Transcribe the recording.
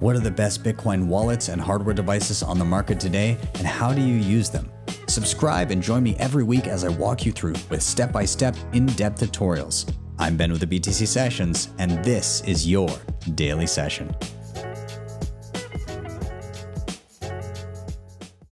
What are the best Bitcoin wallets and hardware devices on the market today, and how do you use them? Subscribe and join me every week as I walk you through with step-by-step, in-depth tutorials. I'm Ben with the BTC Sessions, and this is your Daily Session.